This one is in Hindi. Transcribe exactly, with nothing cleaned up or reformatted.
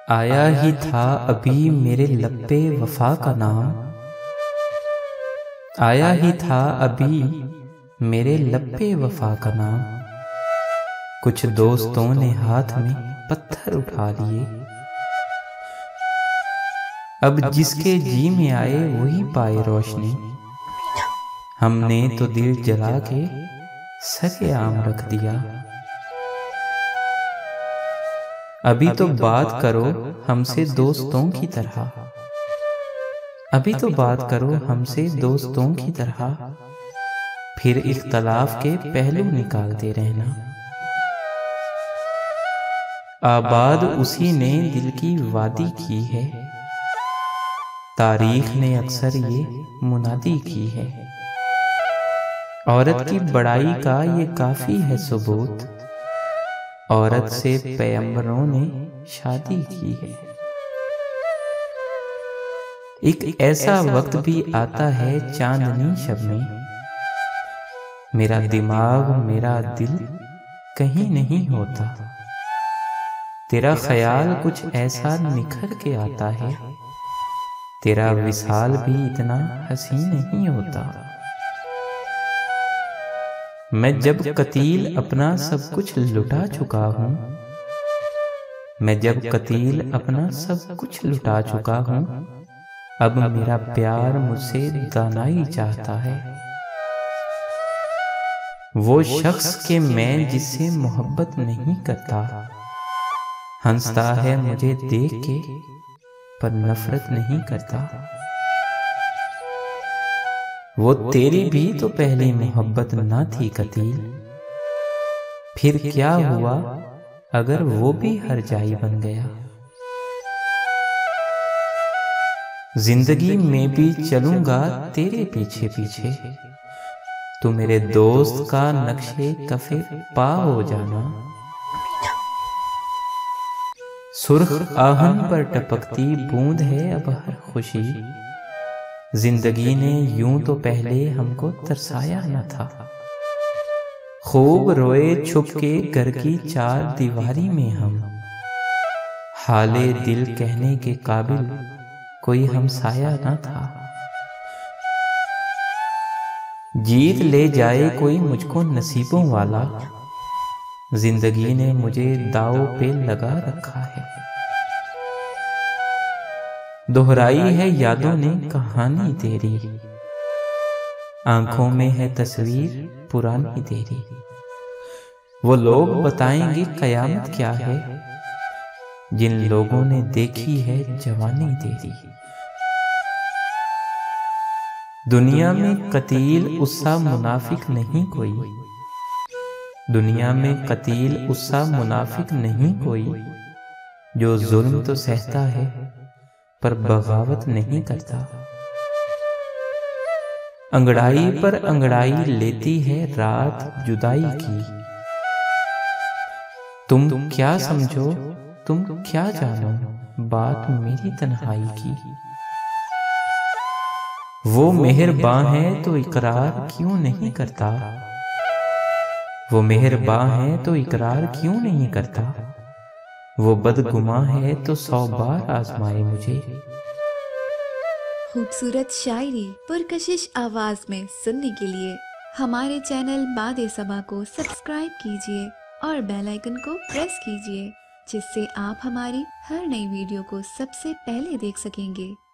आया ही था अभी मेरे लब पे वफा का नाम, आया ही था अभी मेरे लब पे वफा का नाम। कुछ दोस्तों ने हाथ में पत्थर उठा लिए, अब जिसके जी में आए वही पाए रोशनी। हमने तो दिल जला के सके आम रख दिया। अभी तो बात करो हमसे दोस्तों की तरह, अभी तो बात करो हमसे दोस्तों की तरह, फिर इख्तलाफ के पहलू निकालते रहना। आबाद उसी ने दिल की वादी की है, तारीख ने अक्सर ये मुनादी की है। औरत की बड़ाई का ये काफी है सबूत, औरत से पैगंबरों ने शादी की है। एक ऐसा वक्त भी आता है चांदनी शब में, मेरा दिमाग मेरा दिल कहीं नहीं होता। तेरा ख्याल कुछ ऐसा निखर के आता है, तेरा विसाल भी इतना हसीन नहीं होता। मैं जब कतील अपना सब कुछ लुटा चुका हूँ, मैं जब कतील अपना सब कुछ लुटा चुका हूँ, अब मेरा प्यार मुझसे दानाई चाहता है। वो शख्स के मैं जिससे मोहब्बत नहीं करता, हंसता है मुझे देख के पर नफरत नहीं करता। वो तेरी भी तो पहली मोहब्बत ना थी कतील, फिर क्या हुआ अगर वो भी हरजाई बन गया। जिंदगी में भी चलूंगा तेरे पीछे पीछे, तू मेरे दोस्त का नक्शे कफे पा हो जाना। सुर्ख आहन पर टपकती बूंद है अब हर खुशी, जिंदगी ने यूं तो पहले हमको तरसाया न था। खूब रोए छुप के घर की चार दीवारी में हम, हाले दिल कहने के काबिल कोई हमसाया न था। जीत ले जाए कोई मुझको नसीबों वाला, जिंदगी ने मुझे दाव पे लगा रखा है। दोहराई है यादों ने कहानी तेरी, आंखों में है तस्वीर पुरानी तेरी। वो लोग बताएंगे कयामत क्या है, जिन लोगों ने देखी है जवानी तेरी। दुनिया में कतील उससा मुनाफिक नहीं कोई, दुनिया में कतील उससा मुनाफिक नहीं कोई, जो जुल्म तो सहता है पर बगावत नहीं करता। अंगड़ाई पर अंगड़ाई लेती है रात जुदाई की, तुम क्या समझो तुम क्या जानो बात मेरी तन्हाई की। वो मेहरबान है तो इकरार क्यों नहीं करता, वो मेहरबान है तो इकरार क्यों नहीं करता। वो बदगुमां है तो सौ बार आजमाए मुझे। खूबसूरत शायरी पुरकशिश आवाज में सुनने के लिए हमारे चैनल बादे सबा को सब्सक्राइब कीजिए और बेल आइकन को प्रेस कीजिए, जिससे आप हमारी हर नई वीडियो को सबसे पहले देख सकेंगे।